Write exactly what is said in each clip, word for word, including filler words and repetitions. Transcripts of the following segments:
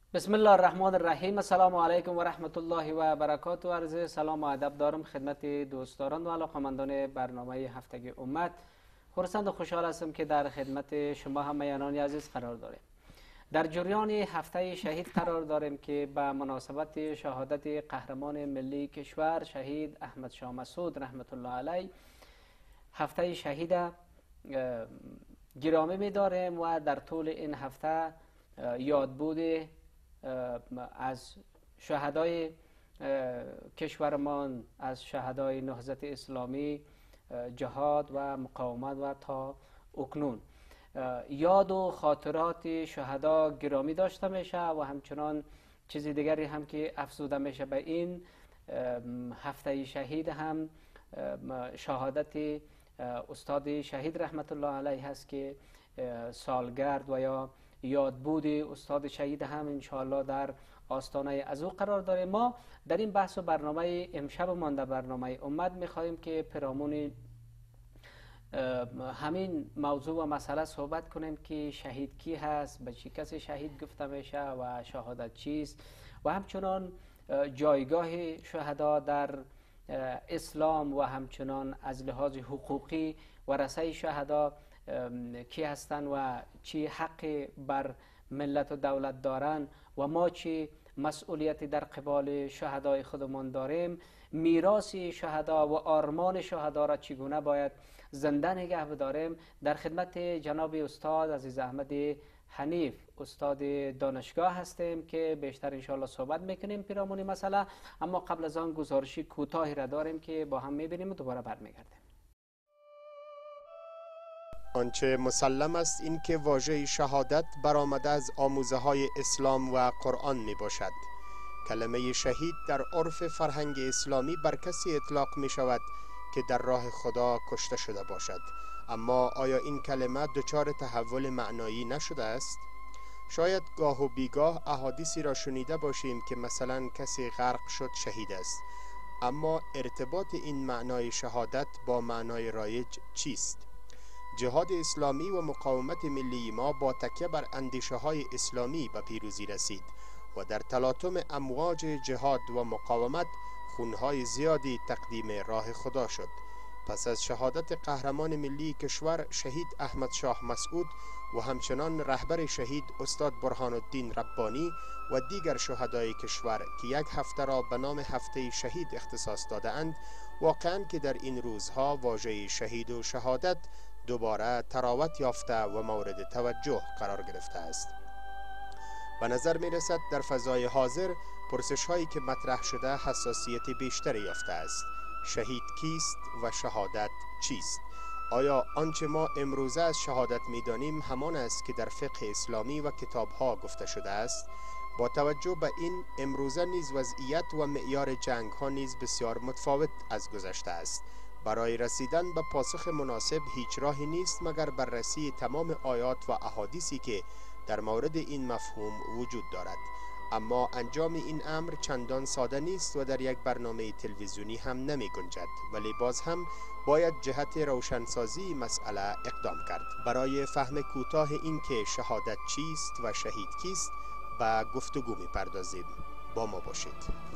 بسم الله الرحمن الرحیم. السلام علیکم و رحمت الله و برکاته. عرض سلام و ادب دارم خدمت دوستداران و علاقه‌مندان برنامه هفته احمد. خرسند و خوشحال هستم که در خدمت شما همایانان عزیز قرار داریم. در جریان هفته شهید قرار داریم که به مناسبت شهادت قهرمان ملی کشور شهید احمد مسعود رحمت الله علیه هفته شهید گرامی می داریم و در طول این هفته یادبود از شهدای کشورمان، از شهدای نهضت اسلامی، جهاد و مقاومت و تا اکنون یاد و خاطرات شهدا گرامی داشته میشه و همچنان چیزی دیگری هم که افزوده میشه به این هفته شهید هم شهادت استاد شهید رحمت الله علیه هست که سالگرد و یا یادبود استاد شهید هم انشاءالله در آستانه از او قرار داره. ما در این بحث و برنامه امشب مانده برنامه احمد میخواهیم که پیرامون همین موضوع و مسئله صحبت کنیم که شهید کی هست، به چی کسی شهید گفته میشه و شهادت چیست و همچنان جایگاه شهدا در اسلام و همچنان از لحاظ حقوقی ورثه شهدا کی هستند و چی حق بر ملت و دولت دارند و ما چی مسئولیتی در قبال شهدای خودمان داریم، میراث شهدا و آرمان شهدا را چگونه باید زنده نگه بداریم. در خدمت جناب استاد عزیز احمد حنیف استاد دانشگاه هستیم که بیشتر انشاءالله صحبت میکنیم پیرامون مسئله، اما قبل از آن گزارشی کوتاهی را داریم که با هم میبینیم و دوباره برمیگردیم. آنچه مسلم است این که واژه شهادت برآمده از آموزه های اسلام و قرآن می باشد. کلمه شهید در عرف فرهنگ اسلامی بر کسی اطلاق می شود که در راه خدا کشته شده باشد. اما آیا این کلمه دچار تحول معنایی نشده است؟ شاید گاه و بیگاه احادیثی را شنیده باشیم که مثلا کسی غرق شد شهید است، اما ارتباط این معنای شهادت با معنای رایج چیست؟ جهاد اسلامی و مقاومت ملی ما با تکیه بر اندیشه های اسلامی به پیروزی رسید و در تلاطم امواج جهاد و مقاومت خونهای زیادی تقدیم راه خدا شد. پس از شهادت قهرمان ملی کشور شهید احمد مسعود و همچنان رهبر شهید استاد برهان الدین ربانی و دیگر شهدای کشور که یک هفته را به نام هفته شهید اختصاص داده اند، واقعاً که در این روزها واژه شهید و شهادت دوباره تراوت یافته و مورد توجه قرار گرفته است. به نظر می رسد در فضای حاضر پرسش هایی که مطرح شده حساسیت بیشتری یافته است. شهید کیست و شهادت چیست؟ آیا آنچه ما امروزه از شهادت می دانیم همان است که در فقه اسلامی و کتاب ها گفته شده است؟ با توجه به این امروزه نیز وضعیت و معیار جنگ ها نیز بسیار متفاوت از گذشته است. برای رسیدن به پاسخ مناسب هیچ راهی نیست مگر بررسی تمام آیات و احادیثی که در مورد این مفهوم وجود دارد. اما انجام این امر چندان ساده نیست و در یک برنامه تلویزیونی هم نمی گنجد، ولی باز هم باید جهت روشنسازی مسئله اقدام کرد. برای فهم کوتاه این که شهادت چیست و شهید کیست به گفتگو می پردازیم. با ما باشید.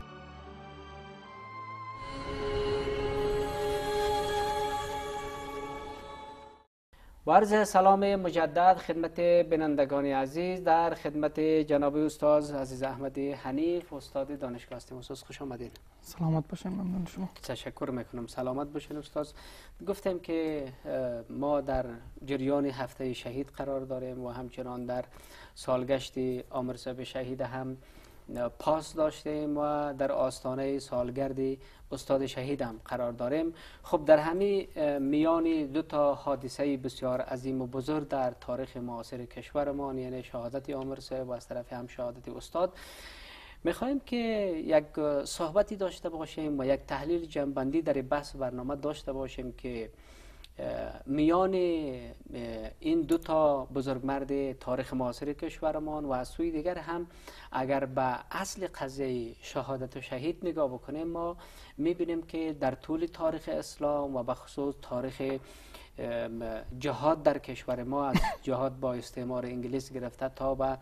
و عرض سلام مجدد خدمت بینندگان عزیز. در خدمت جناب استاد عزیز احمد حنیف استاد دانشگاه هستیم. استاد خوش آمدید. سلامت باشین. ممنون شما. تشکر میکنم. سلامت باشین استاد. گفتیم که ما در جریان هفته شهید قرار داریم و همچنان در سالگشت عمر صاحب شهید هم پاس داشتیم و در آستانه سالگرد استاد شهید هم قرار داریم. خب در همین میان دو تا حادثه بسیار عظیم و بزرگ در تاریخ معاصر کشورمان، یعنی شهادت عمر صاحب و از طرف هم شهادت استاد، میخوایم که یک صحبتی داشته باشیم و یک تحلیل جنبندی در بحث برنامه داشته باشیم که میان این دو تا بزرگمرد تاریخ معاصر کشورمان و از سوی دیگر هم اگر به اصل قضیه شهادت و شهید نگاه بکنیم، ما میبینیم که در طول تاریخ اسلام و به خصوص تاریخ جهاد در کشور ما، از جهاد با استعمار انگلیس گرفته تا به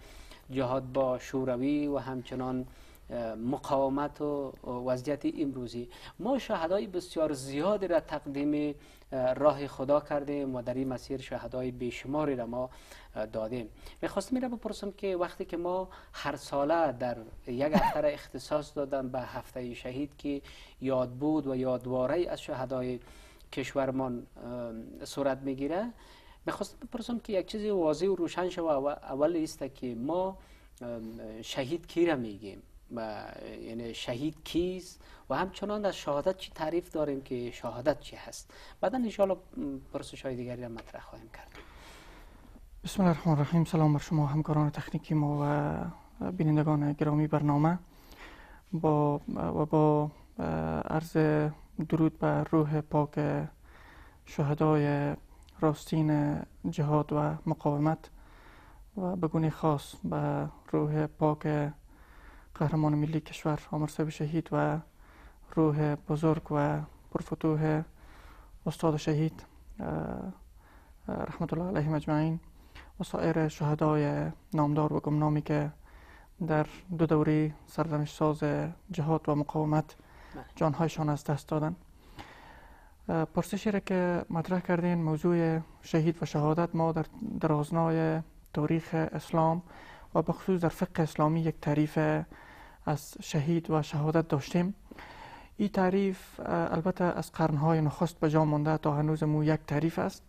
جهاد با شوروی و همچنان مقاومت و وضعیت امروزی، ما شهدای بسیار زیادی را تقدیم راه خدا کردیم و در این مسیر شهدای بیشماری را ما دادیم. میخواستم این را بپرسم که وقتی که ما هر ساله در یک هفته را اختصاص دادن به هفته شهید که یاد بود و یادواره از شهدای کشورمان صورت میگیره، میخواستم بپرسم که یک چیزی واضح و روشن شود. اول است که ما شهید کی را میگیم، یعنی شهید کیست و همچنان از شهادت چی تعریف داریم که شهادت چی هست. بعدا ان شاء الله پرسش های دیگری را مطرح خواهیم کرد. بسم الله الرحمن الرحیم. سلام بر شما همکاران تکنیکی ما و بینندگان گرامی برنامه. با و با عرض درود بر روح پاک شهدای راستین جهاد و مقاومت و به گونه خاص به روح پاک قهرمان ملی کشور مسعود شهید و روح بزرگ و پرفتوح استاد شهید رحمت الله علیهم اجمعین و سایر شهدای نامدار و گمنامی که در دو دوره سرزنش ساز جهاد و مقاومت جانهایشان از دست دادن. پرسشی را که مطرح کردین، موضوع شهید و شهادت، ما در درازنای تاریخ اسلام و بخصوص در فقه اسلامی یک تعریف از شهید و شهادت داشتیم. این تعریف البته از قرنهای نخست به جا مانده، تا هنوز مو یک تعریف است،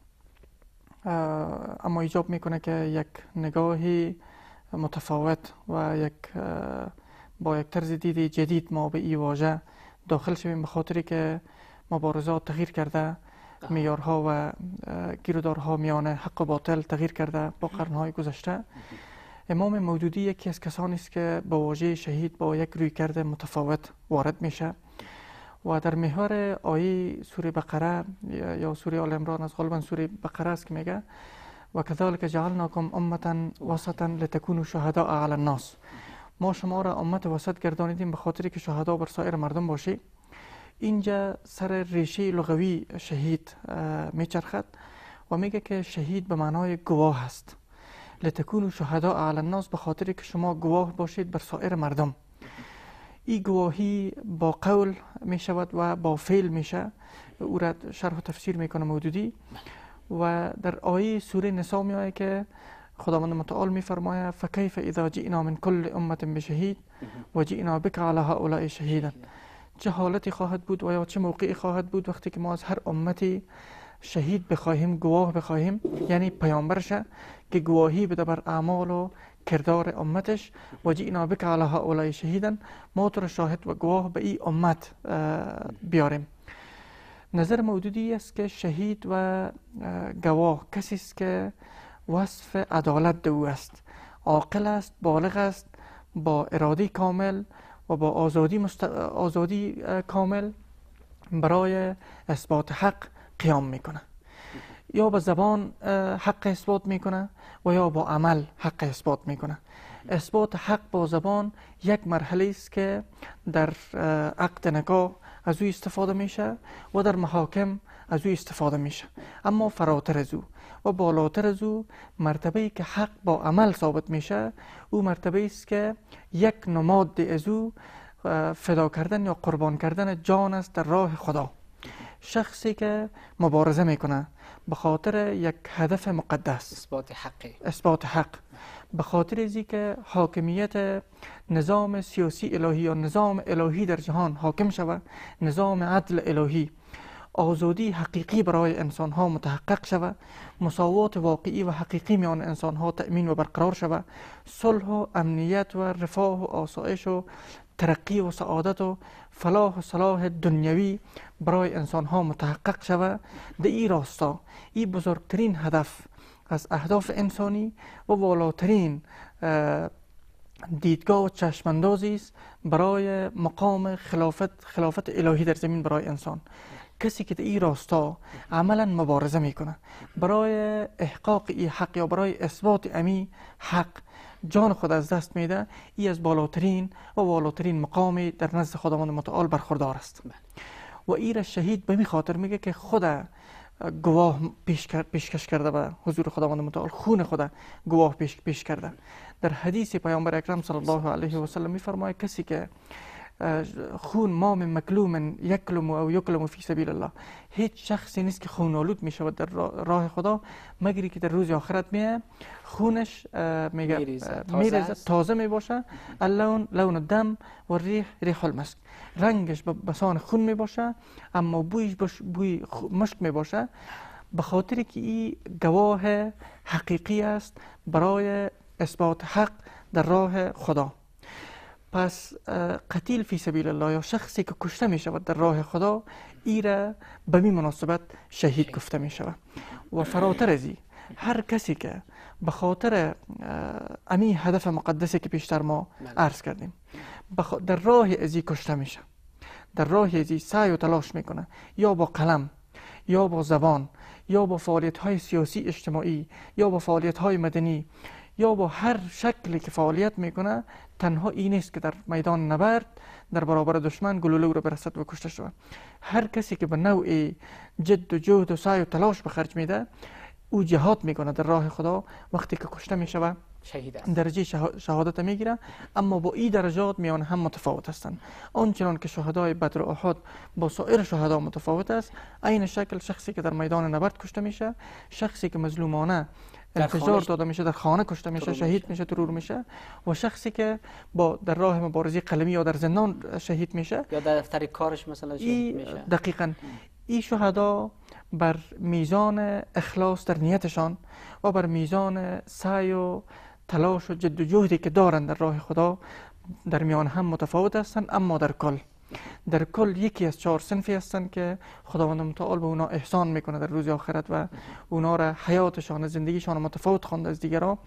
اما ایجاب میکنه که یک نگاهی متفاوت و یک با یک طرز دید جدید ما به این واژه داخل شویم، به خاطری که مبارزات تغییر کرده، معیارها و گیرودارها میان حق و باطل تغییر کرده با قرنهای گذشته. امام مودودی یکی از کسانی است که با واژه شهید با یک رویکرد متفاوت وارد میشه و در محور آیه سوره بقره یا سوره آل عمران، از غالبا سوره بقره است که میگه و کذالک جعلناکم امة وسطا لتکونوا شهداء علی الناس، ما شما را امت وسط گردانیدیم به خاطری که شهدا بر سایر مردم باشی. اینجا سر ریشه لغوی شهید میچرخد و میگه که شهید به معنای گواه است. لتکونوا شهداء علی الناس، به خاطری که شما گواه باشید بر سایر مردم. این گواهی با قول می شود و با فعل میشه، او را شرح و تفسیر میکنه مودودی. و در آیه سوره نساء می آید که خداوند متعال می فرماید فکیف اذا جئنا من کل امة بشهید و جئنا بک علی هؤلاء شهیدا، چه حالتی خواهد بود و یا چه موقعی خواهد بود وقتی که ما از هر امتی شهید بخواهیم، گواه بخواهیم، یعنی پیامبرشه که گواهی بده بر اعمال و کردار امتش، و جئنا بک علی هؤلاء شهیدا، ما تو را شاهد و گواه به این امت بیاریم. نظر مودودی است که شهید و گواه کسی است که وصف عدالت او است، عاقل است، بالغ است، با اراده کامل و با آزادی, مست... آزادی کامل برای اثبات حق قیام میکنه، یا با زبان حق اثبات میکنه و یا با عمل حق اثبات میکنه. اثبات حق با زبان یک مرحله است که در عقد نکاح از او استفاده میشه و در محاکم از او استفاده میشه، اما فراتر از او و بالاتر از او مرتبه‌ای که حق با عمل ثابت میشه، او مرتبه است که یک نماد از او فدا کردن یا قربان کردن جان است در راه خدا. شخصی که مبارزه میکنه به خاطر یک هدف مقدس، اثبات حق، اثبات حق، به خاطر ازی که حاکمیت نظام سیاسی الهی یا نظام الهی در جهان حاکم شود، نظام عدل الهی، آزادی حقیقی برای انسان ها متحقق شود، مساوات واقعی و حقیقی میان انسان ها تأمین و برقرار شود، صلح و امنیت و رفاه و آسایش و ترقی و سعادت و فلاح و صلاح دنیوی برای انسان ها متحقق شود. در این راستا این بزرگترین هدف از اهداف انسانی و والاترین دیدگاه و چشماندازی است برای مقام خلافت خلافت الهی در زمین برای انسان. کسی که در این راستا عملا مبارزه میکنه برای احقاق این حق یا برای اثبات امی حق، جان خود از دست میده، ای از بالاترین و والاترین مقامی در نزد خداوند متعال برخوردار است. و این شهید به می خاطر میگه که خود گواه پیش پیشکش کرده به حضور خداوند متعال، خون خود گواه پیش پیش کرده. در حدیث پیامبر اکرم صلی الله علیه و سلم میفرماید کسی که خون مام مکلوم یکلم او یکلم فی سبیل الله، هیچ شخصی نیست که خون آلود می شود در راه خدا مگری که در روز آخرت میه خونش میگه میریزه، تازه می باشه، اللون لون دم و ریح ریح المسک، رنگش بسان خون می باشه اما بویش بوی مشک می باشه، به خاطر که این گواه حقیقی است برای اثبات حق در راه خدا. پس قتیل فی سبیل الله یا شخصی که کشته می شود در راه خدا، ایره به می مناسبت شهید گفته می شود. و فراتر ازی هر کسی که به خاطر امی هدف مقدسی که پیشتر ما عرض کردیم در راه ازی کشته میشه، در راه ازی سعی و تلاش میکنه، یا با قلم یا با زبان یا با فعالیت های سیاسی اجتماعی یا با فعالیت های مدنی یا با هر شکلی که فعالیت میکنه، تنها این نیست که در میدان نبرد در برابر دشمن گلوله رو برسد و کشته شود. هر کسی که به نوع جد و جهد و سعی و تلاش به خرج میده، او جهاد میکنه در راه خدا، وقتی که کشته میشه درجه شهادت میگیره. اما با این درجات میان هم متفاوت هستند. آنچنان که شهدای بدر و احد با سایر شهدا متفاوت است، عین شکل شخصی که در میدان نبرد کشته میشه، شخصی که مظلومانه انفجار داده میشه در خانه کشته میشه، شهید میشه، ترور میشه، و شخصی که با در راه مبارزه قلمی یا در زندان شهید میشه یا در دفتر کارش مثلا شهید میشه. دقیقاً این شهدا بر میزان اخلاص در نیتشان و بر میزان سعی و تلاش و جد و جهدی که دارن در راه خدا در میان هم متفاوت هستند. اما در کل در کل یکی از چهار صنفی هستند که خداوند متعال به اونا احسان میکنه در روز آخرت و اونا را حیاتشان، زندگیشان متفاوت خوانده از دیگران.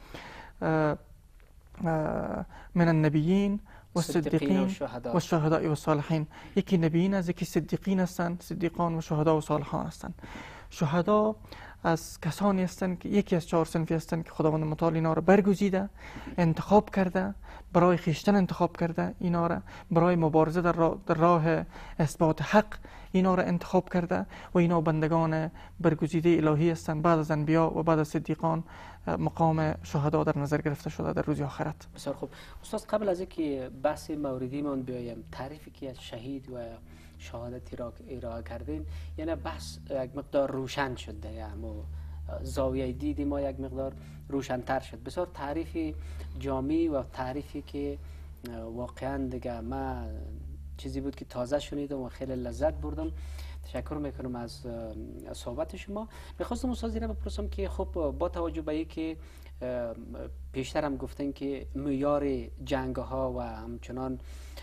من النبیین و الصدیقین و الشهداء و الصالحین. یکی نبیین است، یکی صدیقین هستند، صدیقان و شهدا و صالحان هستند. شهدا از کسانی هستند که یکی از چهار صنفی هستند که خداوند متعال اینا را برگزیده، انتخاب کرده، برای خیشتن انتخاب کرده، اینا را برای مبارزه در راه, در راه اثبات حق اینا را انتخاب کرده و اینا بندگان برگزیده الهی هستند. بعد از انبیا و بعد از صدیقان مقام شهدا در نظر گرفته شده در روز آخرت. بسیار خوب استاد، قبل از اینکه بحث موردی من بیایم، تعریفی که از شهید و شهادتی را ارائه کردین، یعنی بحث یک مقدار روشن شده، یعنی زاویه دیدی ما یک مقدار روشن‌تر شد. بسیار تعریفی جامعی و تعریفی که واقعا دیگه من چیزی بود که تازه شنیدم و خیلی لذت بردم. تشکر میکنم از صحبت شما. میخواستم استاد را بپرسم که خب با توجه به اینکه پیشتر هم گفتن که معیار جنگ ها و همچنان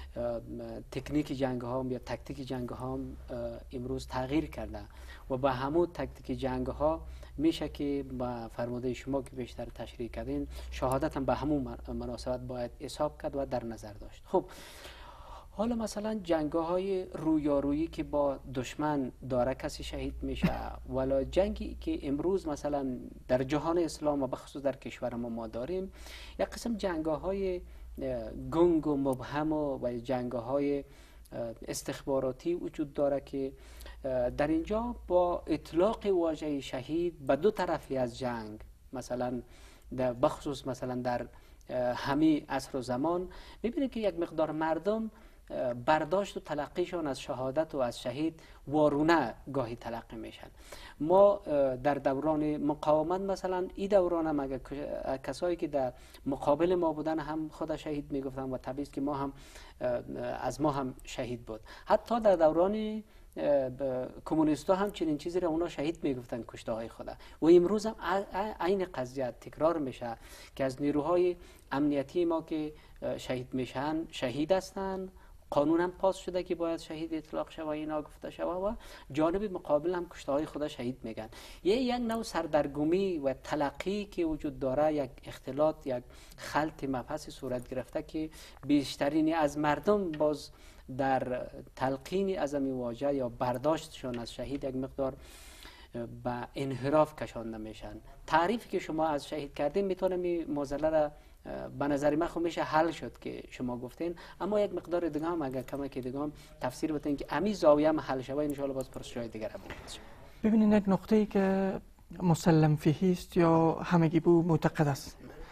تکنیک جنگ ها یا تکتیک جنگ ها امروز تغییر کرده و با همون تکتیک جنگ ها میشه که با فرموده شما که بیشتر تشریح کردین، شهادت هم به همون مناسبت باید حساب کرد و در نظر داشت. خب حالا مثلا جنگ های رویارویی که با دشمن داره کسی شهید میشه، ولی جنگی که امروز مثلا در جهان اسلام و بخصوص در کشور ما ما داریم، یک قسم جنگ های گنگ و مبهم و جنگ های استخباراتی وجود داره که در اینجا با اطلاق واژه شهید به دو طرفی از جنگ، مثلا در بخصوص مثلا در همه عصر و زمان میبینید که یک مقدار مردم برداشت و تلقیشان از شهادت و از شهید وارونه گاهی تلقی میشن. ما در دوران مقاومت مثلا این دوران هم اگر کسایی که در مقابل ما بودن هم خود شهید میگفتن و طبیعی است که ما هم از ما هم شهید بود. حتی در دوران کمونیستا هم چنین چیزی را اونا شهید میگفتن، کشته های خدا. و امروز هم عین قضیه تکرار میشه که از نیروهای امنیتی ما که شهید میشن شهید هستن، قانون هم پاس شده که باید شهید اطلاق شود و اینا گفته شود و جانب مقابل هم کشته های خدا شهید میگن. یه یک نوع سردرگمی و تلقی که وجود داره، یک اختلاط، یک خلط مبحث صورت گرفته که بیشترین از مردم باز در تلقین از این واژه یا برداشتشان از شهید یک مقدار به انحراف کشانده میشن. تعریفی که شما از شهید کردین میتونم این معضله را به نظر من خب میشه حل شد که شما گفتین، اما یک مقدار دیگه هم اگر کمک دیگه هم تفسیر بتین که امی زاویه هم حل شود، ان شاء الله باز پرسش‌های دیگه را بکنید. ببینید یک نقطه‌ای که مسلم فیه است یا همگی بو معتقد است،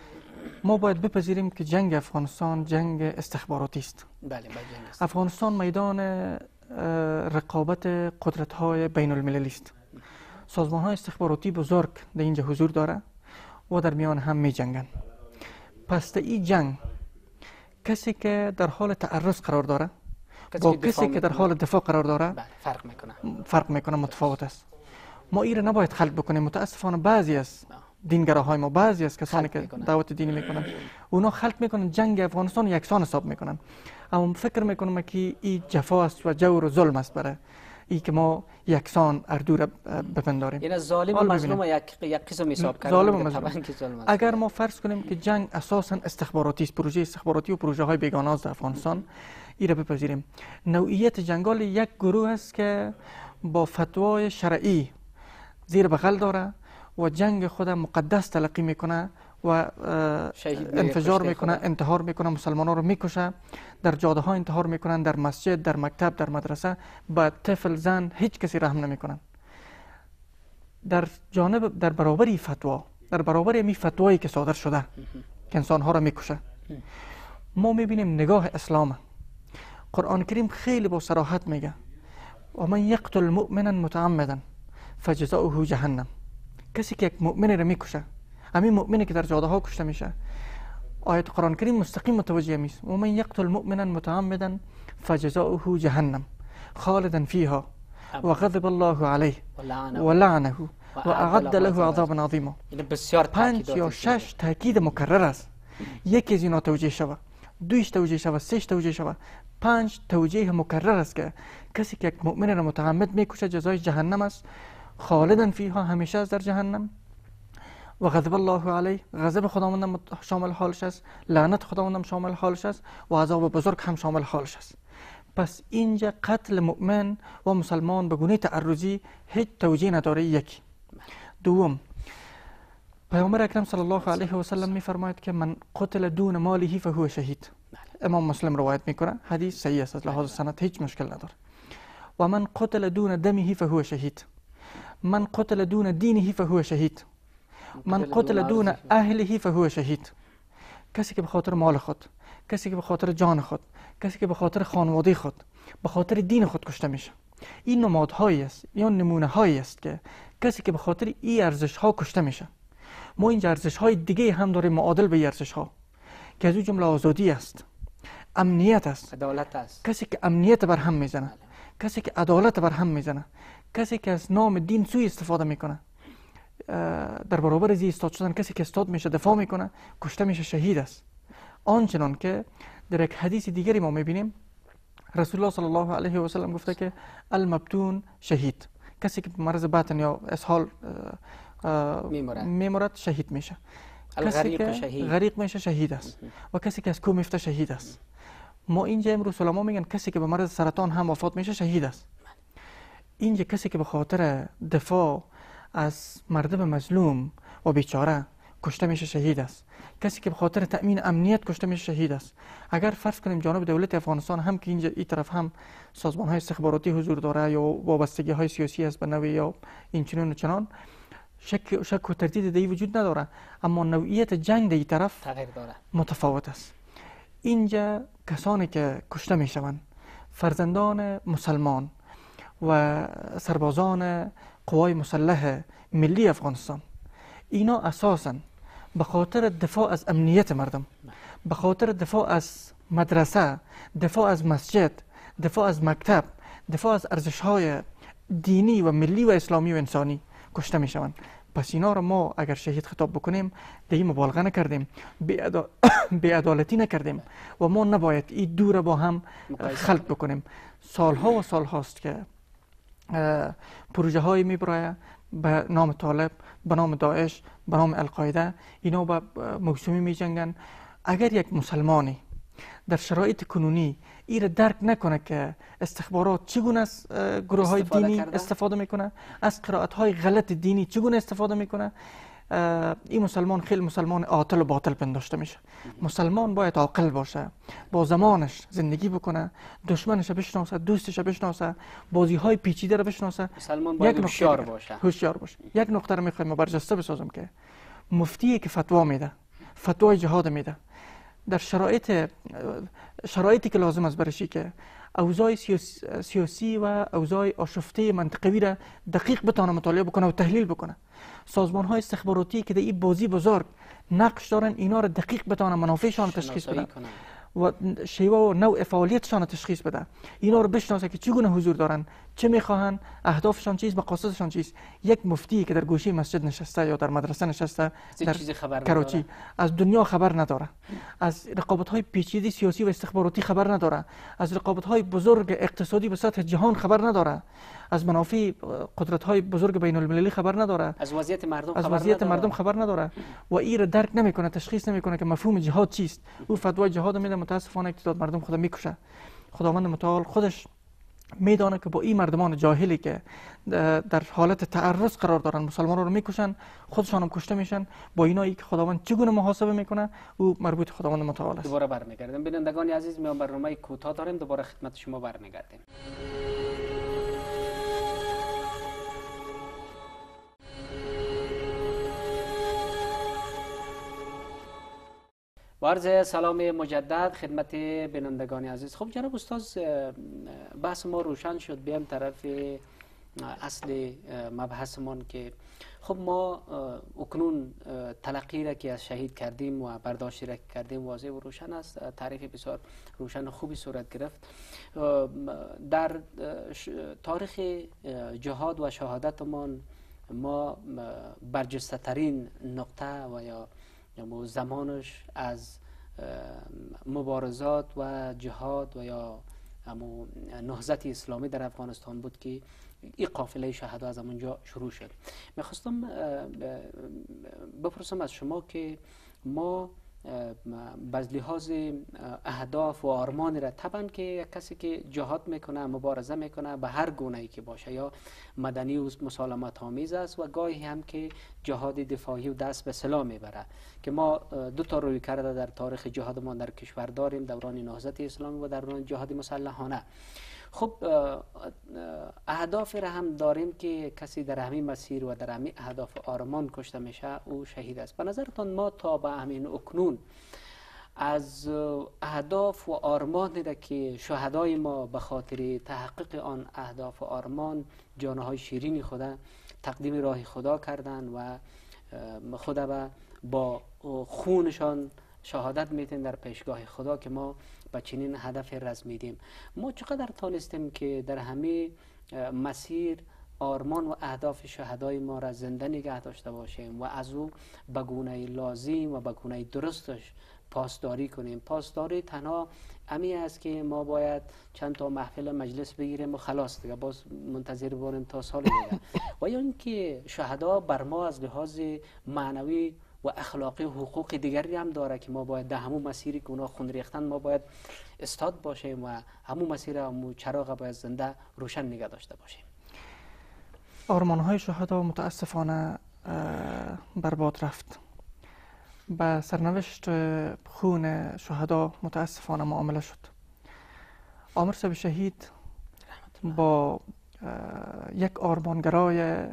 ما باید بپذیریم که جنگ افغانستان جنگ استخباراتی است. بله جنگ است. افغانستان میدان رقابت قدرت‌های بین المللی است. سازمان‌های استخباراتی بزرگ در اینجا حضور داره و در میان هم می جنگن. پس در این جنگ کسی که در حال تعرض قرار داره با کسی که در حال دفاع قرار داره فرق میکنه فرق میکنه متفاوت است. ما این را نباید خلط بکنیم. متاسفانه بعضی از دینگراهای ما، بعضی از کسانی که دعوت دینی میکنن، اونا خلط میکنن جنگ افغانستان یکسان حساب میکنن. اما فکر میکنم که این جفا است و جور و ظلم است برای ای که ما یکسان اردو را بپنداریم. این ظالم و مظلوم یک یک قسم حساب کردن. ظالم و مظلوم. اگر ما فرض کنیم که جنگ اساسا استخباراتی است، پروژه استخباراتی و پروژه های بیگانه است در افغانستان، این را بپذیریم. نوعیت جنگال یک گروه است که با فتوای شرعی زیر بغل داره و جنگ خود مقدس تلقی میکنه و انفجار میکنه، انتحار میکنه، مسلمانان رو میکشه، در جاده ها انتحار میکنن، در مسجد، در مکتب، در مدرسه، با طفل، زن، هیچ کسی رحم نمیکنن. در جانب در برابر فتوا، در برابر می فتوایی که صادر شده که انسان ها رو میکشه، ما میبینیم نگاه اسلام. قرآن کریم خیلی با صراحت میگه و من یقتل مؤمنا متعمدا فجزاؤه جهنم. کسی که یک مؤمن رو میکشه، همین مؤمنی که در جاده ها کشته میشه، آیت قرآن کریم مستقیم متوجه میست و من یقتل مؤمنا متعمدا فجزاؤه جهنم خالدا فیها و غضب الله علیه و لعنه و اعد له عذابا عظیما. پنج یا شش تاکید مکرر است. یکی از اینا توجیه شود، دویش توجیه شود، سهش توجیه شود، پنج توجیه مکرر است که کسی که یک مؤمن را متعمد میکشه جزای جهنم است، خالدا فیها، همیشه از در جهنم، و غضب الله علیه، غضب خداوند شامل حالش است، لعنت خداوند شامل حالش است و عذاب بزرگ هم شامل حالش است. پس اینجا قتل مؤمن و مسلمان به گونه تعرضی هیچ توجیه نداره. یک. دوم، پیامبر اکرم صلی الله علیه و سلم میفرماید که من قتل دون ماله فهو شهید. امام مسلم روایت میکنه، حدیث صحیح است، از لحاظ سند هیچ مشکل نداره. و من قتل دون دمه فهو شهید. من قتل دون دینه فهو شهید. من قتل دون اهله فهو شهید. کسی که به خاطر مال خود، کسی که به خاطر جان خود، کسی که به خاطر خانواده خود، به خاطر دین خود کشته میشه. این نمادهایی است یا نمونه هایی است که کسی که به خاطر این ارزش ها کشته میشه. ما این ارزش های دیگه هم داریم معادل به ارزش ها که از اون جمله آزادی است، امنیت است، عدالت است. کسی که امنیت بر هم میزنه، کسی که عدالت بر هم میزنه، کسی که از نام دین سوء استفاده میکنه، در برابر زی استاد شدن، کسی که استاد میشه دفاع میکنه، کشته میشه، شهید است. آنچنان که در یک حدیث دیگری ما میبینیم رسول الله صلی الله علیه و سلم گفته که المبتون شهید. کسی که مرض باطن یا اسهال میمرد شهید میشه. کسی که شهید. غریق میشه شهید است. و کسی که از کوه میفته شهید است. ما اینجا امروز علما میگن کسی که به مرض سرطان هم وفات میشه شهید است. اینجا کسی که به خاطر دفاع از مردم مظلوم و بیچاره کشته میشه شهید است. کسی که به خاطر تأمین امنیت کشته میشه شهید است. اگر فرض کنیم جانب دولت افغانستان هم که اینجا این طرف هم سازمان های استخباراتی حضور داره یا وابستگی های سیاسی است به نوعی یا این چنین و چنان، شک شک و تردید دی وجود نداره، اما نوعیت جنگ در این طرف تغییر داره، متفاوت است. اینجا کسانی که کشته میشوند فرزندان مسلمان و سربازان قوای مسلح ملی افغانستان، اینا اساساً به خاطر دفاع از امنیت مردم، به خاطر دفاع از مدرسه، دفاع از مسجد، دفاع از مکتب، دفاع از ارزش‌های دینی و ملی و اسلامی و انسانی کشته میشوند. پس اینا رو ما اگر شهید خطاب بکنیم دیگه مبالغه نکردیم، بی‌عدالتی نکردیم و ما نباید این دو رو با هم خلط بکنیم. سالها و سال هاست که پروژه های میبرای به نام طالب، به نام داعش، به نام القاعده، اینا با موسومی می جنگن. اگر یک مسلمانی در شرایط کنونی این را درک نکنه که استخبارات چگونه از گروه های دینی کرده؟ استفاده میکنه، از قرائت های غلط دینی چگونه استفاده میکنه، این مسلمان خیلی مسلمان عاطل و باطل پنداشته میشه. مسلمان باید عاقل باشه، با زمانش زندگی بکنه، دشمنش بشناسه، دوستش بشناسه، بازی های پیچیده رو بشناسه. مسلمان باید هوشیار باشه. هوشیار باشه. یک نقطه رو میخوایم برجسته بسازم که مفتی که فتوا میده فتوای جهاد میده در شرایط شرایطی که لازم است برشی که اوضاع سیاسی, سیاسی و اوضاع آشفته منطقوی را دقیق بتونه مطالعه بکنه و تحلیل بکنه. سازمان های استخباراتی که در این بازی بزرگ نقش دارن اینا را دقیق بتونه منافعشان تشخیص بدن و شیوه و نوع فعالیتشان تشخیص بده. اینا رو بشناسه که چگونه حضور دارن، چه میخواهن، اهدافشان چیست، مقاصدشان چیست. یک مفتی که در گوشه مسجد نشسته یا در مدرسه نشسته در کراچی از دنیا خبر نداره، از رقابت های پیچیده سیاسی و استخباراتی خبر نداره، از رقابت های بزرگ اقتصادی به سطح جهان خبر نداره، از منافع قدرت های بزرگ بین المللی خبر نداره، از وضعیت مردم از خبر وضعیت نداره. مردم خبر نداره و این را درک نمیکنه، تشخیص نمیکنه که مفهوم جهاد چیست. او فتوای جهاد میده، متاسفانه اقتدار مردم خود میکشه. خداوند متعال خودش میدانه که با این مردمان جاهلی که در حالت تعرض قرار دارن مسلمانان رو میکشن، خودشان هم کشته میشن. با اینایی که خداوند چگونه محاسبه میکنه او مربوط خداوند متعال است. دوباره برمیگردیم. بینندگان عزیز، میان برنامه کوتاه داریم، دوباره خدمت شما برمیگردیم. عرض سلام مجدد خدمت بینندگان عزیز. خب جناب استاد، بحث ما روشن شد. بیام طرف اصل مبحثمان که خب ما اکنون تلقی را که از شهید کردیم و برداشتی را کردیم واضح و روشن است. تعریف بسیار روشن و خوبی صورت گرفت. در تاریخ جهاد و شهادتمان ما برجسته ترین نقطه و یا زمانش از مبارزات و جهاد و یا نهضت اسلامی در افغانستان بود که این قافله شهدا از اونجا شروع شد. میخواستم بپرسم از شما که ما باز لحاظ اهداف و آرمان را طبعا که یک کسی که جهاد میکنه، مبارزه میکنه به هر گونه ای که باشه، یا مدنی و مسالمت آمیز است و گاهی هم که جهاد دفاعی و دست به سلاح میبره، که ما دو تا روی کرده در تاریخ جهاد ما در کشور داریم، دوران نهضت اسلامی و دوران جهاد مسلحانه. خب اهداف را هم داریم که کسی در همین مسیر و در همین اهداف آرمان کشته میشه او شهید است. به نظرتان ما تا به همین اکنون از اهداف و آرمان را که شهدای ما به خاطر تحقق آن اهداف و آرمان جانهای شیرین خدا تقدیم راه خدا کردن و خدا با خونشان شهادت میتین در پیشگاه خدا که ما به چنین هدف رزمیدیم، ما چقدر تانستیم که در همه مسیر آرمان و اهداف شهدای ما را زنده نگه داشته باشیم و از او به گونه لازم و به گونه درستش پاسداری کنیم. پاسداری تنها امی است که ما باید چند تا محفل مجلس بگیریم و خلاص دیگه باز منتظر باشیم تا سال دیگه. و یا اینکه شهدا بر ما از لحاظ معنوی و اخلاقی و حقوق دیگری هم داره که ما باید در همون مسیری که اونا خون ریختن ما باید استاد باشیم و همون مسیر همون چراغ باید زنده روشن نگه داشته باشیم. آرمان های شهدا متاسفانه برباد رفت. به سرنوشت خون شهدا متاسفانه معامله شد. عامر صاحب شهید با یک آرمانگرای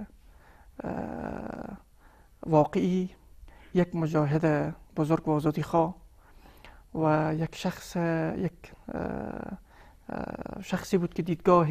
واقعی، یک مجاهد بزرگ و آزادی خواه و یک شخص یک شخصی بود که دیدگاه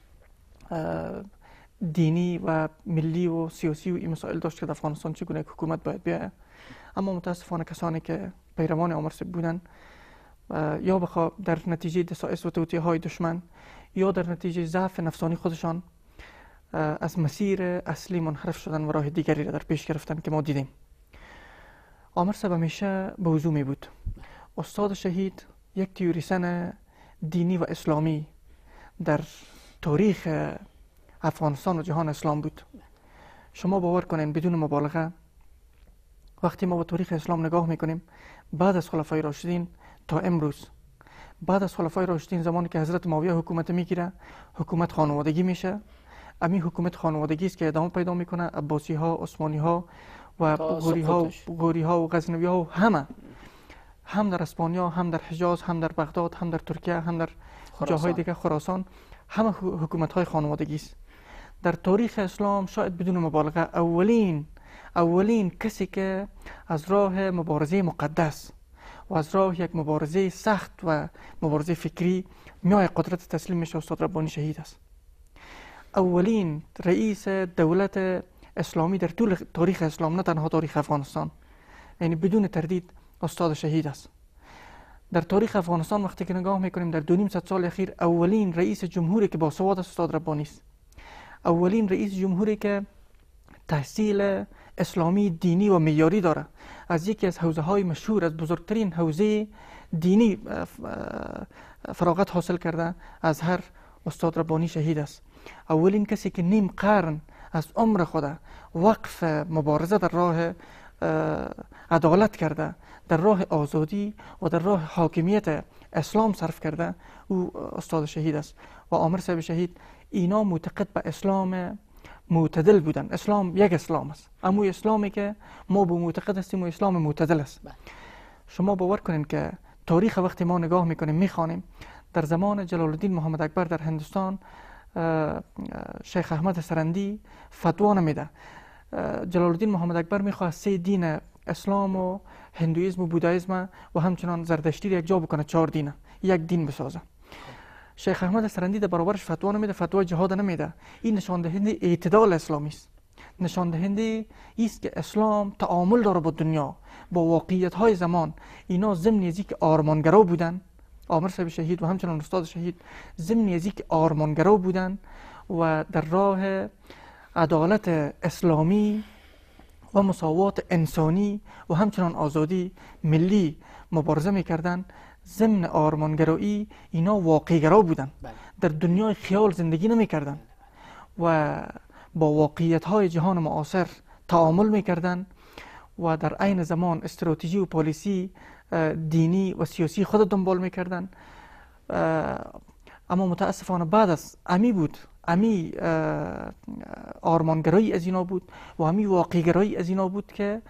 دینی و ملی و سیاسی و این مسائل داشت که در افغانستان چگونه حکومت باید بیاید. اما متاسفانه کسانی که پیروان عامر صاحب بودن یا بخواه در نتیجه دسائس و توطئه های دشمن یا در نتیجه ضعف نفسانی خودشان از مسیر اصلی منحرف شدن و راه دیگری را در پیش گرفتن که ما دیدیم. عامر صاحب همیشه به وضوح می بود. استاد شهید یک تیوریسن دینی و اسلامی در تاریخ افغانستان و جهان اسلام بود. شما باور کنین بدون مبالغه وقتی ما به تاریخ اسلام نگاه میکنیم بعد از خلفای راشدین تا امروز، بعد از خلفای راشدین زمانی که حضرت معاویه حکومت میگیره، حکومت خانوادگی میشه. امی حکومت خانوادگی است که ادامه پیدا میکنه. عباسی ها، عثمانی ها و غوری ها غوری ها و غزنوی ها و همه، هم در اسپانیا، هم در حجاز، هم در بغداد، هم در ترکیه، هم در جاهای دیگه خراسان، همه حکومت های خانوادگی است. در تاریخ اسلام شاید بدون مبالغه اولین اولین کسی که از راه مبارزه مقدس و از راه یک مبارزه سخت و مبارزه فکری میای قدرت تسلیم میشه استاد ربانی شهید است. اولین رئیس دولت اسلامی در طول تاریخ اسلام، نه تنها تاریخ افغانستان، یعنی بدون تردید استاد شهید است. در تاریخ افغانستان وقتی که نگاه میکنیم در دو نیم صد سال اخیر، اولین رئیس جمهوری که با سواد است استاد ربانی است. اولین رئیس جمهوری که تحصیل اسلامی دینی و معیاری داره، از یکی از حوزه های مشهور، از بزرگترین حوزه دینی فراغت حاصل کرده از هر استاد ربانی شهید است. اولین کسی که نیم قرن از عمر خود وقف مبارزه در راه عدالت کرده، در راه آزادی و در راه حاکمیت اسلام صرف کرده، او استاد شهید است. و عامر صاحب شهید اینا معتقد به اسلام معتدل بودن. اسلام یک اسلام است، اما اسلامی که ما به معتقد هستیم و اسلام معتدل است. شما باور کنین که تاریخ وقتی ما نگاه میکنیم میخوانیم، در زمان جلال الدین محمد اکبر در هندوستان شیخ احمد سرندی فتوا نمیده. جلال الدین محمد اکبر میخواد سه دین اسلام و هندویسم و بودایسم و همچنان زردشتی یک جا بکنه، چهار دینه یک دین بسازه. شیخ احمد سرندی در برابرش فتوا نمیده، فتوا جهاد نمیده. این نشان دهنده اعتدال اسلامی است، نشان دهنده است که اسلام تعامل داره با دنیا، با واقعیت های زمان. اینا ضمن از اینکه آرمانگرا بودن، عامر صاحب شهید و همچنان استاد شهید ضمن از اینکه آرمانگرا بودن و در راه عدالت اسلامی و مساوات انسانی و همچنان آزادی ملی مبارزه میکردن، ضمن آرمانگرایی اینا واقعی‌گرا بودن، در دنیای خیال زندگی نمیکردن و با واقعیت های جهان معاصر تعامل میکردن و در عین زمان استراتژی و پالیسی دینی و سیاسی خود دنبال میکردن. اما متاسفانه بعد از امی بود، امی آرمانگرایی از اینا بود و امی واقعی‌گرایی از اینا بود که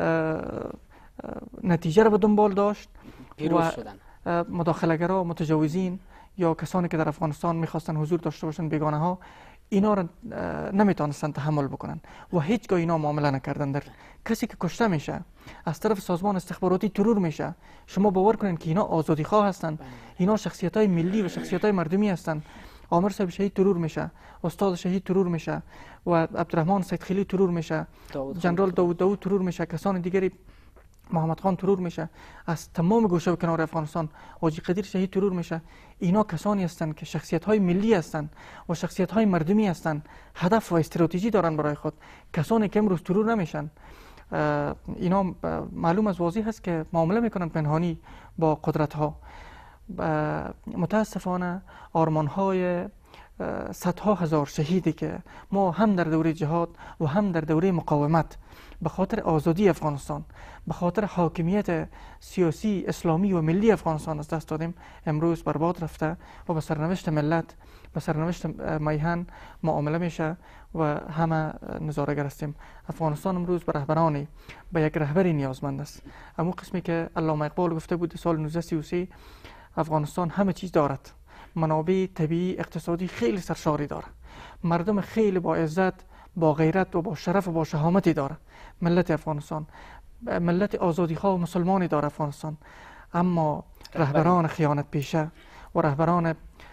نتیجه را به دنبال داشت و مداخله‌گرا، متجاوزین یا کسانی که در افغانستان میخواستن حضور داشته باشن، بیگانه ها، اینا را نمیتونستن تحمل بکنن و هیچگاه اینا معامله نکردن. در کسی که کشته میشه از طرف سازمان استخباراتی ترور میشه، شما باور کنین که اینا آزادی خواه هستن، اینا شخصیت های ملی و شخصیت های مردمی هستن. عامر صاحب شهید ترور میشه، استاد شهید ترور میشه و عبدالرحمن سیدخیلی ترور میشه، جنرال داوود داوود ترور میشه، کسان دیگری، محمد خان ترور میشه، از تمام گوشه و کنار افغانستان حاجی قدیر شهید ترور میشه. اینا کسانی هستند که شخصیت های ملی هستند و شخصیت های مردمی هستند، هدف و استراتژی دارن برای خود. کسانی که امروز ترور نمیشن، اینا معلوم از واضح هست که معامله میکنن پنهانی با قدرت ها. متاسفانه آرمان های صدها هزار شهیدی که ما هم در دوره جهاد و هم در دوره مقاومت به خاطر آزادی افغانستان، به خاطر حاکمیت سیاسی اسلامی و ملی افغانستان از دست دادیم، امروز برباد رفته و به سرنوشت ملت، به سرنوشت میهن معامله میشه و همه نظاره‌گر هستیم. افغانستان امروز به رهبرانی، به یک رهبری نیازمند است. اما قسمی که علامه اقبال گفته بود سال نوزده سی و سه، افغانستان همه چیز دارد، منابع طبیعی اقتصادی خیلی سرشاری داره، مردم خیلی با عزت، با غیرت و با شرف و با شهامتی داره. ملت افغانستان ملت آزادیخواه و مسلمانی داره افغانستان، اما رهبران خیانت پیشه و رهبران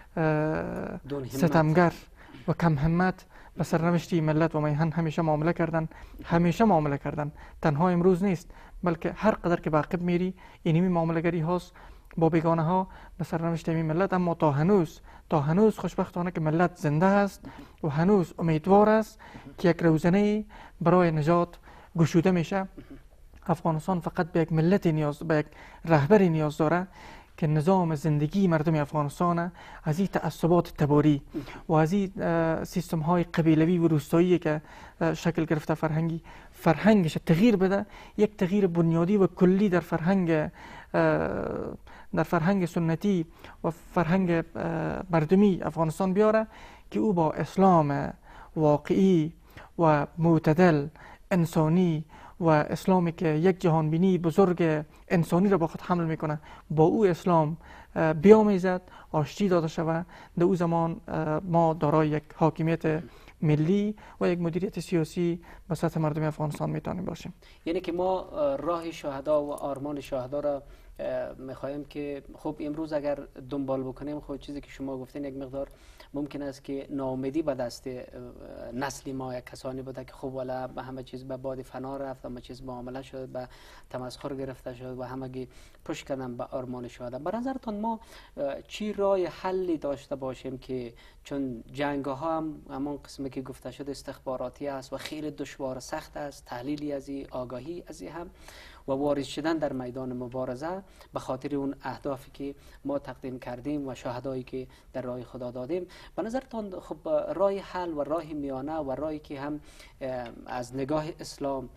ستمگر و کم همت به سرنوشتی ملت و میهن همیشه معامله کردن، همیشه معامله کردن. تنها امروز نیست، بلکه هر قدر که به عقب میری اینمی معامله‌گری هاست با بیگانه ها به سرنوشت این ملت. اما تا هنوز تا هنوز خوشبختانه که ملت زنده است و هنوز امیدوار است که یک روزنه برای نجات گشوده میشه. افغانستان فقط به یک ملت نیاز، به یک رهبری نیاز داره که نظام زندگی مردم افغانستان از این تعصبات تباری و از این سیستم های قبیلوی و روستایی که شکل گرفته فرهنگی فرهنگش تغییر بده، یک تغییر بنیادی و کلی در فرهنگ در فرهنگ سنتی و فرهنگ مردمی افغانستان بیاره که او با اسلام واقعی و معتدل انسانی و اسلامی که یک جهانبینی بزرگ انسانی را با خود حمل میکنه، با او اسلام بیامیزد، آشتی داده شود. در او زمان ما دارای یک حاکمیت ملی و یک مدیریت سیاسی به سطح مردم افغانستان میتونیم باشیم. یعنی که ما راه شهدا و آرمان شهدا را میخواهیم که خب امروز اگر دنبال بکنیم، خب چیزی که شما گفتین یک مقدار ممکن است که ناامیدی به دست نسل ما یک کسانی بوده که خب والا به همه چیز به باد فنا رفت، همه چیز معامله شد، به تمسخر گرفته شد و همگی پشت کردن به آرمان شهدا. به نظرتان ما چی راه حلی داشته باشیم که چون جنگ ها هم همون قسمی که گفته شد استخباراتی است و خیلی دشوار سخت است، تحلیلی از این، آگاهی از این هم و وارد شدن در میدان مبارزه به خاطر اون اهدافی که ما تقدیم کردیم و شهدایی که در راه خدا دادیم. به نظرتان خب راه حل و راه میانه و راهی که هم از نگاه اسلام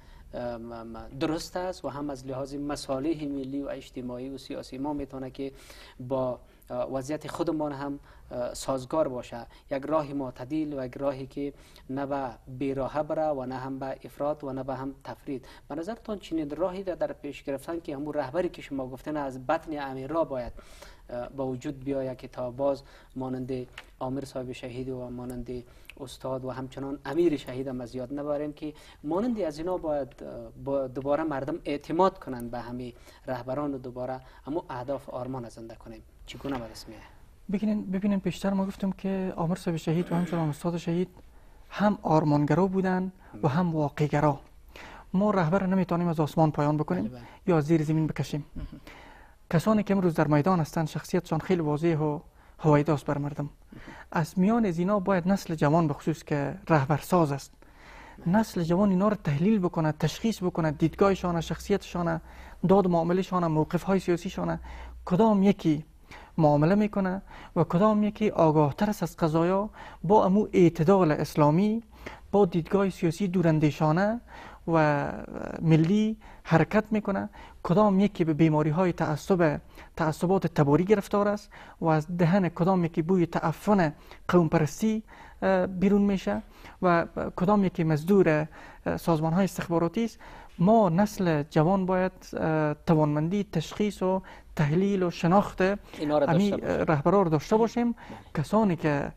درست است و هم از لحاظ مصالح ملی و اجتماعی و سیاسی ما میتونه که با وضعیت خودمان هم سازگار باشه، یک راه معتدل و یک راهی که نه به بیراهه بره و نه هم به افراط و نه به هم تفرید. به نظرتان چنین راهی را در پیش گرفتن که همون رهبری که شما گفتن از بطن امیرا باید با وجود بیاید که تا باز مانند عامر صاحب شهید و مانند استاد و همچنان امیر شهید هم از یاد نبریم که مانند از اینا باید با دوباره مردم اعتماد کنند به همه رهبران و دوباره همون اهداف آرمان زنده کنیم. چگونه به دست میاد؟ ببینین ببینین پیشتر ما گفتم که عامر صاحب شهید و همچنان استاد شهید هم آرمانگرا بودن و هم واقعگرا. ما رهبر نمیتونیم از آسمان پایان بکنیم یا از زیر زمین بکشیم. کسانی که امروز در میدان هستند شخصیتشان خیلی واضح و هویداست بر مردم. از میان از اینا باید نسل جوان به خصوص که رهبرساز است، نسل جوان اینا رو تحلیل بکنه، تشخیص بکنه، دیدگاهشان، شخصیتشان، داد معاملهشان، موقف‌های سیاسیشان، کدام یکی معامله میکنه و کدام یکی آگاه تر است از قضایا، با امو اعتدال اسلامی، با دیدگاه سیاسی دوراندیشانه و ملی حرکت میکنه، کدام یکی به بیماری های تعصب تعصبات تباری گرفتار است و از دهن کدام یکی بوی تعفن قوم پرستی بیرون میشه و کدام یکی مزدور سازمان های استخباراتی است. ما نسل جوان باید توانمندی تشخیص و تحلیل و شناخت امی رهبران رو داشته باشیم. کسانی که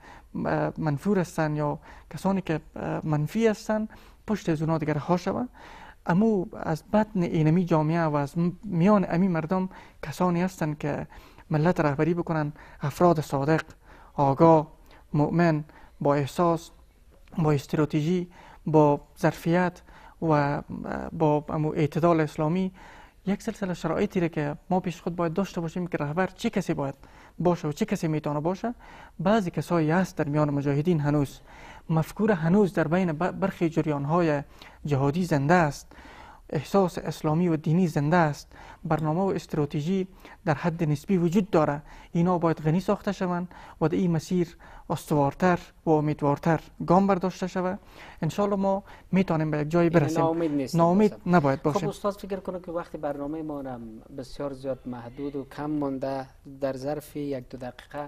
منفور هستند یا کسانی که منفی هستند پشت از اونا دیگر ها شود. امو از بطن اینمی جامعه و از میان امی مردم کسانی هستند که ملت رهبری بکنن، افراد صادق، آگاه، مؤمن، با احساس، با استراتژی، با ظرفیت و با امو اعتدال اسلامی. یک سلسله شرایطی را که ما پیش خود باید داشته باشیم که رهبر چه کسی باید باشه و چه کسی میتونه باشه. بعضی کسایی هست در میان مجاهدین هنوز مفکور هنوز در بین برخی جریان‌های جهادی زنده است، احساس اسلامی و دینی زنده است، برنامه و استراتژی در حد نسبی وجود داره. اینا باید غنی ساخته شوند و در این مسیر استوارتر و امیدوارتر گام برداشته شود. انشالله ما میتونیم به یک جایی برسیم. ناامید نیست، ناامید نباید باشیم. خب استاد فکر کنه که وقتی برنامه ما بسیار زیاد محدود و کم مانده، در ظرف یک دو دقیقه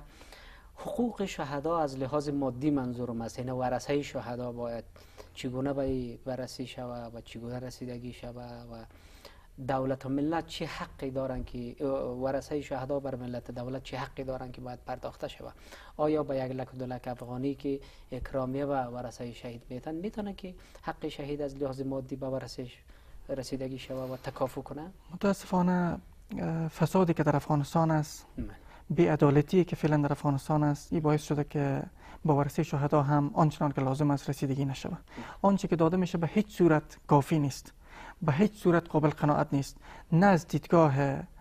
حقوق شهدا از لحاظ مادی منظورم است، یعنی ورثه شهدا باید چگونه به بررسی شود و چگونه رسیدگی شود و دولت و ملت چه حقی دارن که ورثه شهدا بر ملت دولت چه حقی دارن که باید پرداخته شود؟ آیا با یک لک و دو لک افغانی که اکرامیه و ورثه شهید میتن میتونه که حق شهید از لحاظ مادی به ورثه رسیدگی شود و تکافو کنه؟ متاسفانه فسادی که در افغانستان است، بی‌عدالتی که فعلا در افغانستان است، این باعث شده که با ورثه شهدا هم آنچنان که لازم است رسیدگی نشود. آنچه که داده میشه به هیچ صورت کافی نیست، به هیچ صورت قابل قناعت نیست، نه از دیدگاه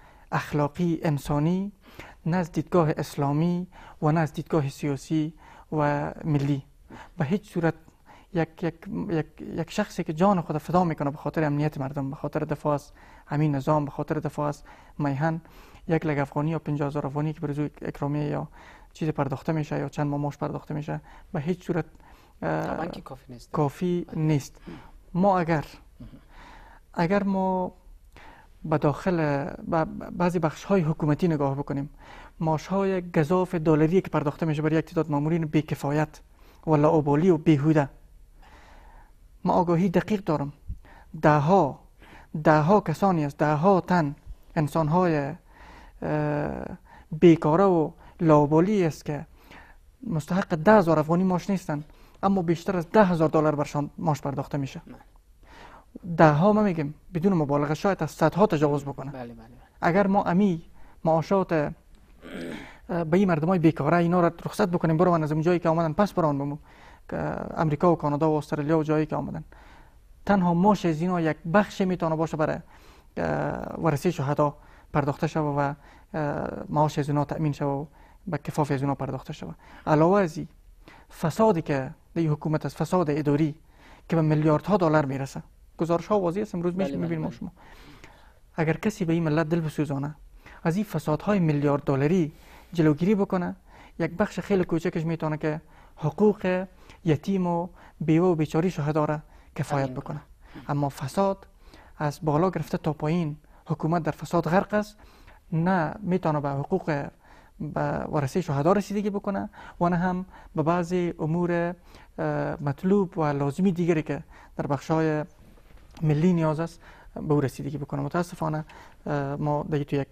اخلاقی انسانی، نه از دیدگاه اسلامی و نه از دیدگاه سیاسی و ملی. به هیچ صورت یک, یک, یک, یک شخصی که جان خود فدا میکنه به خاطر امنیت مردم، به خاطر دفاع از همین نظام، به خاطر دفاع از میهن، یک لک افغانی یا پنجاه هزار افغانی که بر روی اکرامیه یا چیز پرداخته میشه یا چند ماه معاش پرداخته میشه به هیچ صورت کافی نیست. کافی نیست. ما اگر اگر ما به داخل بعضی بخش های حکومتی نگاه بکنیم، معاش های گزاف دلاری که پرداخته میشه برای یک تعداد مامورین بی‌کفایت و لاابالی و بیهوده، ما آگاهی دقیق دارم ده ها ده ها کسانی است، ده ها تن انسان های بیکاره و لاابالی است که مستحق ده هزار افغانی معاش نیستند اما بیشتر از ده هزار دلار برشان معاش پرداخته میشه. ده ها ما میگیم بدون مبالغه شاید از صدها تجاوز بکنه. بله بله. اگر ما امی معاشات به این مردمای بیکاره اینا را رخصت بکنیم برون از اون جایی که آمدن پس برون بمون امریکا و کانادا و استرالیا و جایی که آمدن، تنها معاش از اینا یک بخش میتونه باشه برای ورثه شهدا پرداخته شود و معاش از اینا تأمین شود و به کفاف از اینا پرداخته شود. علاوه از این فسادی که در حکومت است، فساد اداری که به میلیاردها دلار میرسه، گزارش ها واضح است، امروز میشه میبینیم شما. اگر کسی به این ملت دل بسوزانه، از این فسادهای میلیارد دلاری جلوگیری بکنه، یک بخش خیلی کوچکش میتونه که حقوق یتیم و بیوه و بیچاری شهدا را کفایت بکنه. اما فساد از بالا گرفته تا پایین حکومت در فساد غرق است، نه میتونه به حقوق به ورثه شهدا رسیدگی بکنه و نه هم به بعضی امور مطلوب و لازمی دیگری که در بخشای ملی نیاز است به او رسیدگی بکنه. متاسفانه ما دیگه تو یک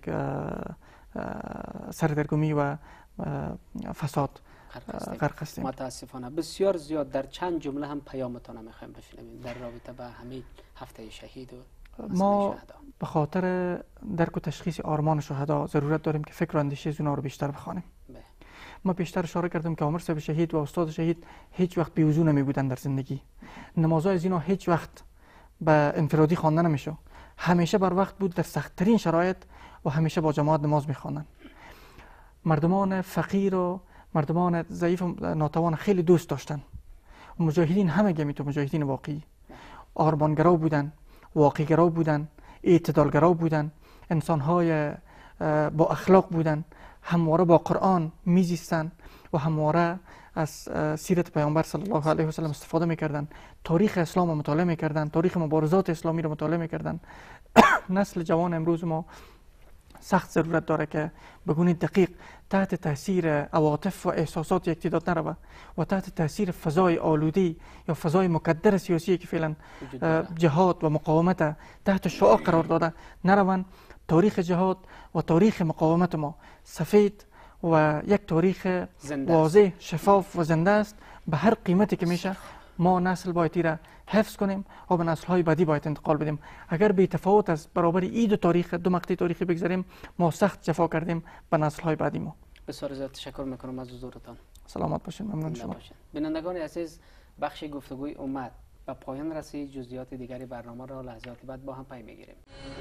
سردرگمی و فساد غرق هستیم. متاسفانه بسیار زیاد. در چند جمله هم پیامتون میخوایم بشنویم در رابطه با همین هفته شهید و ما به خاطر درک و تشخیص آرمان شهدا ضرورت داریم که فکر و اندیشه از اونا رو بیشتر بخوانیم. ما بیشتر اشاره کردیم که عمر صاحب شهید و استاد شهید هیچ وقت بیوزو نمی بودن در زندگی. نمازهای از اینا هیچ وقت به انفرادی خوانده نمیشه، همیشه بر وقت بود، در سخت‌ترین شرایط و همیشه با جماعت نماز میخواندن. مردمان فقیر و مردمان ضعیف و ناتوان خیلی دوست داشتن. مجاهدین همه گمی تو مجاهدین واقعی آرمانگرا بودن، واقعی‌گرا بودن، اعتدالگرا بودن، انسان‌های با اخلاق بودن، همواره با قرآن میزیستن و همواره از سیرت پیامبر صلی الله علیه و سلم استفاده میکردن، تاریخ اسلام رو مطالعه میکردن، تاریخ مبارزات اسلامی رو مطالعه میکردن. نسل جوان امروز ما سخت ضرورت داره که بگونی دقیق تحت تاثیر عواطف و احساسات یک تعداد نروه و تحت تاثیر فضای آلودی یا فضای مکدر سیاسی که فعلا جهاد و مقاومت تحت شعاع قرار داده نروند. تاریخ جهاد و تاریخ مقاومت ما سفید و یک تاریخ واضح، شفاف و زنده است. به هر قیمتی که میشه ما نسل باید را حفظ کنیم و به نسل‌های بعدی باید انتقال بدیم. اگر بی تفاوت از برابر این دو تاریخ، دو مقطع تاریخی بگذاریم، ما سخت جفا کردیم به نسل‌های بعدی ما. بسیار زیاد تشکر میکنم از حضورتان. سلامت باشین. ممنون شما. بینندگان عزیز، بخش گفتگوی اومد و پایان رسید. جزئیات دیگری برنامه را لحظات بعد با هم پی میگیریم.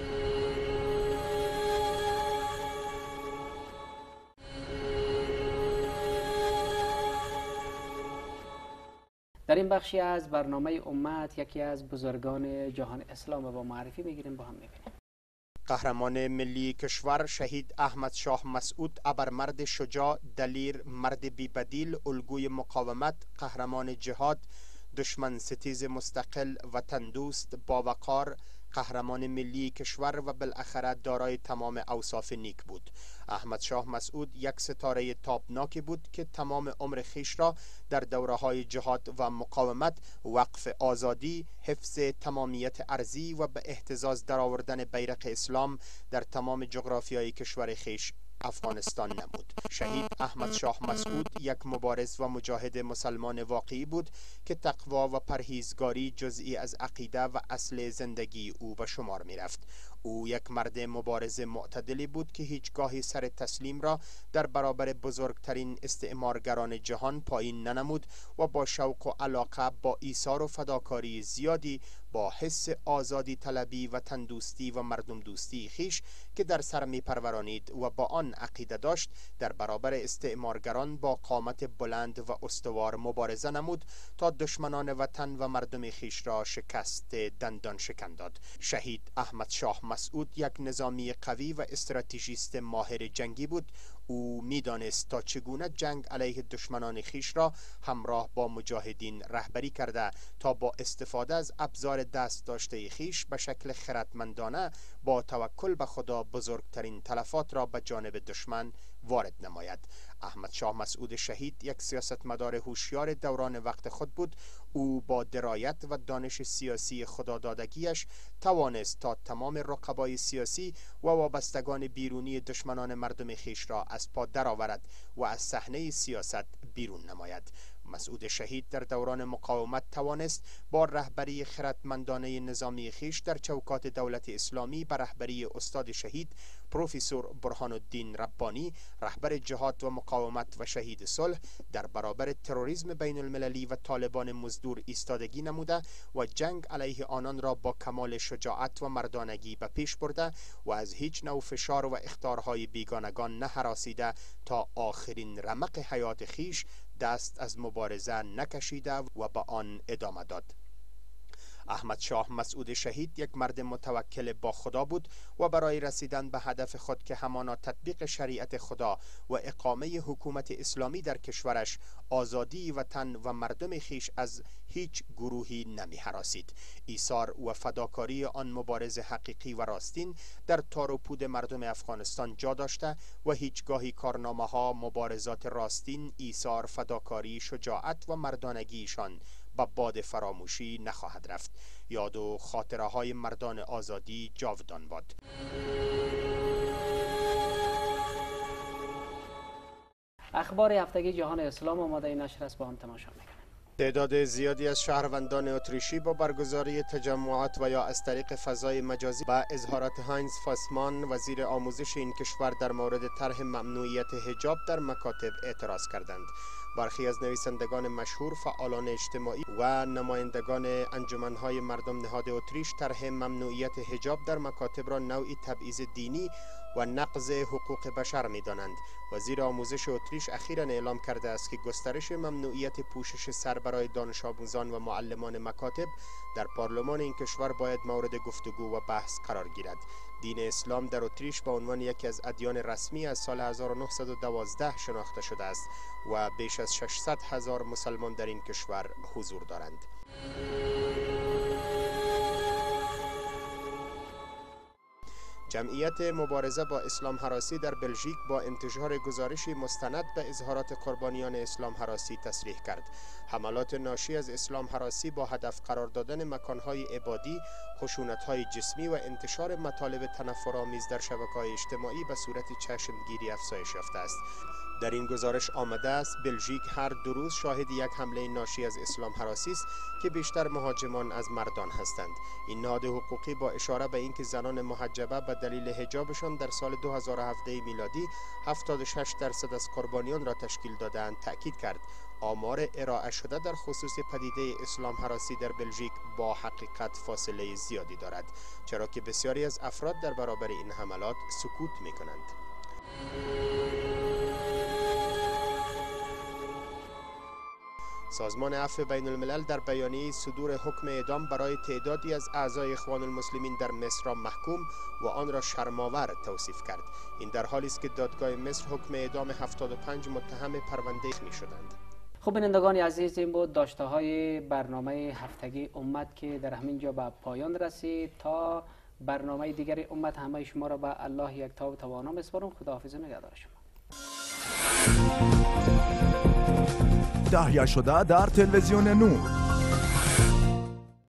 در این بخشی از برنامه امت یکی از بزرگان جهان اسلام با معرفی میگیریم، با هم میبینیم. قهرمان ملی کشور شهید احمد شاه مسعود، ابرمرد شجاع، دلیر، مرد بی‌بدیل، الگوی مقاومت، قهرمان جهاد، دشمن ستیز مستقل، وطن دوست، باوقار، قهرمان ملی کشور و بالاخره دارای تمام اوصاف نیک بود. احمد شاه مسعود یک ستاره تابناکی بود که تمام عمر خیش را در دوره‌های جهاد و مقاومت، وقف آزادی، حفظ تمامیت ارضی و به اهتزاز درآوردن بیرق اسلام در تمام جغرافیای کشور خیش افغانستان نمود. شهید احمد شاه مسعود یک مبارز و مجاهد مسلمان واقعی بود که تقوا و پرهیزگاری جزئی از عقیده و اصل زندگی او به شمار می رفت. او یک مرد مبارز معتدلی بود که هیچگاهی سر تسلیم را در برابر بزرگترین استعمارگران جهان پایین ننمود و با شوق و علاقه، با ایثار و فداکاری زیادی، با حس آزادی طلبی و تندوستی و مردم دوستی خیش که در سر می پرورانید و با آن عقیده داشت، در برابر استعمارگران با قامت بلند و استوار مبارزه نمود تا دشمنان وطن و مردم خیش را شکست دندان شکن داد. شهید احمد شاه مسعود یک نظامی قوی و استراتژیست ماهر جنگی بود. او میدانست تا چگونه جنگ علیه دشمنان خیش را همراه با مجاهدین رهبری کرده تا با استفاده از ابزار دست داشته خیش به شکل خردمندانه با توکل به خدا بزرگترین تلفات را به جانب دشمن وارد نماید. احمد شاه مسعود شهید یک سیاستمدار هوشیار دوران وقت خود بود. او با درایت و دانش سیاسی خدادادگیش توانست تا تمام رقبای سیاسی و وابستگان بیرونی دشمنان مردم خیش را از پا درآورد و از صحنه سیاست بیرون نماید. مسعود شهید در دوران مقاومت توانست با رهبری خردمندانه نظامی خیش در چوکات دولت اسلامی به رهبری استاد شهید پروفسور برهان الدین ربانی رهبر جهاد و مقاومت و شهید صلح در برابر تروریسم بین المللی و طالبان مزدور ایستادگی نموده و جنگ علیه آنان را با کمال شجاعت و مردانگی به پیش برده و از هیچ نوع فشار و اخطارهای بیگانگان نهراسیده تا آخرین رمق حیات خیش دست از مبارزه نکشیده و به آن ادامه داد. احمد شاه مسعود شهید یک مرد متوکل با خدا بود و برای رسیدن به هدف خود که همانا تطبیق شریعت خدا و اقامه حکومت اسلامی در کشورش آزادی وطن و مردم خیش از هیچ گروهی نمی هراسید. ایثار و فداکاری آن مبارز حقیقی و راستین در تار و پود مردم افغانستان جا داشته و هیچگاهی کارنامه ها مبارزات راستین، ایثار، فداکاری، شجاعت و مردانگیشان با باد فراموشی نخواهد رفت. یاد و خاطره های مردان آزادی جاودان باد. اخبار هفتگی جهان اسلام آماده نشر است، با هم تماشا میکنیم. تعداد زیادی از شهروندان اتریشی با برگزاری تجمعات و یا از طریق فضای مجازی با اظهارات هاینز فاسمان وزیر آموزش این کشور در مورد طرح ممنوعیت حجاب در مکاتب اعتراض کردند. برخی از نویسندگان مشهور، فعالان اجتماعی و نمایندگان انجمنهای مردم نهاد اتریش طرح ممنوعیت حجاب در مکاتب را نوعی تبعیض دینی و نقض حقوق بشر می دانند. وزیر آموزش اتریش اخیراً اعلام کرده است که گسترش ممنوعیت پوشش سر برای دانش آموزان و معلمان مکاتب در پارلمان این کشور باید مورد گفتگو و بحث قرار گیرد. دین اسلام در اتریش به عنوان یکی از ادیان رسمی از سال هزار و نهصد و دوازده شناخته شده است و بیش از ششصد هزار مسلمان در این کشور حضور دارند. جمعیت مبارزه با اسلام هراسی در بلژیک با انتشار گزارشی مستند به اظهارات قربانیان اسلام هراسی تصریح کرد. حملات ناشی از اسلام هراسی با هدف قرار دادن مکانهای عبادی، خشونت‌های جسمی و انتشار مطالب تنفرآمیز در شبکه‌های اجتماعی به صورت چشمگیری افزایش یافته است. در این گزارش آمده است بلژیک هر دو روز شاهد یک حمله ناشی از اسلام هراسی است که بیشتر مهاجمان از مردان هستند. این نهاد حقوقی با اشاره به اینکه زنان محجبه به دلیل حجابشان در سال دو هزار و هفده میلادی هفتاد و شش درصد از قربانیان را تشکیل دادند تأکید کرد. آمار ارائه شده در خصوص پدیده اسلام هراسی در بلژیک با حقیقت فاصله زیادی دارد، چرا که بسیاری از افراد در برابر این حملات سکوت می کنند. سازمان عفو بین الملل در بیانیه صدور حکم اعدام برای تعدادی از اعضای اخوان المسلمین در مصر را محکوم و آن را شرم‌آور توصیف کرد. این در حالی است که دادگاه مصر حکم اعدام هفتاد و پنج متهم پرونده می شدند. خب بینندگان عزیز، این بود داشته های برنامه هفتگی امت که در همین جا به پایان رسید. تا برنامه دیگری امت همه شما را به الله یکتا و توانا میسپارم. خداحافظ و نگهدار شما. تهیه شده در تلویزیون نور.